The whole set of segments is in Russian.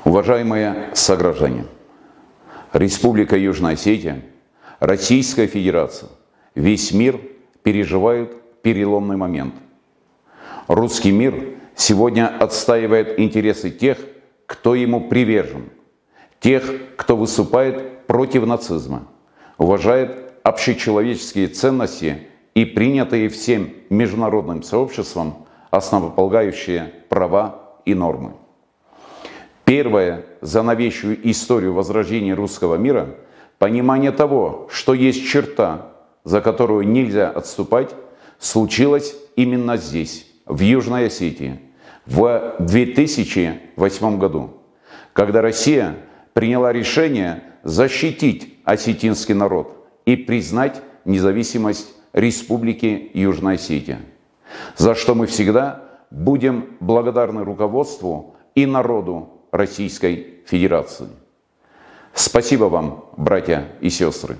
Уважаемые сограждане, Республика Южная Осетия, Российская Федерация, весь мир переживают переломный момент. Русский мир сегодня отстаивает интересы тех, кто ему привержен, тех, кто выступает против нацизма, уважает общечеловеческие ценности и принятые всем международным сообществом основополагающие права и нормы. Первое за новейшую историю возрождения русского мира – понимание того, что есть черта, за которую нельзя отступать, случилось именно здесь, в Южной Осетии, в 2008 году, когда Россия приняла решение защитить осетинский народ и признать независимость Республики Южная Осетия, за что мы всегда будем благодарны руководству и народу Российской Федерации. Спасибо вам, братья и сестры.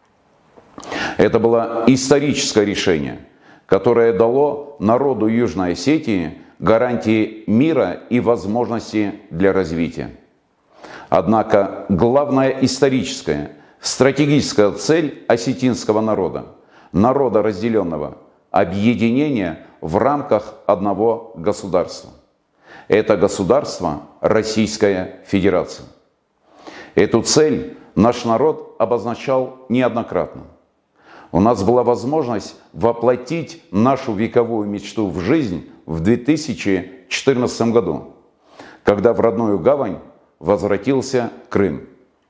Это было историческое решение, которое дало народу Южной Осетии гарантии мира и возможности для развития. Однако главная историческая, стратегическая цель осетинского народа, народа разделенного, объединение в рамках одного государства. Это государство Российская Федерация. Эту цель наш народ обозначал неоднократно. У нас была возможность воплотить нашу вековую мечту в жизнь в 2014 году, когда в родную гавань возвратился Крым.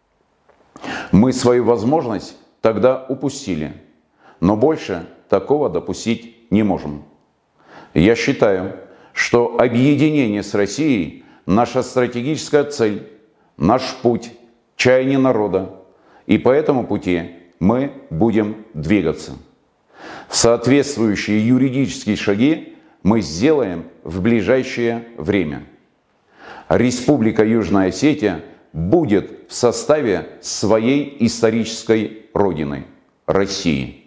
Мы свою возможность тогда упустили, но больше такого допустить не можем. Я считаю, что объединение с Россией – наша стратегическая цель, наш путь, чаяние народа, и по этому пути мы будем двигаться. Соответствующие юридические шаги мы сделаем в ближайшее время. Республика Южная Осетия будет в составе своей исторической родины – России.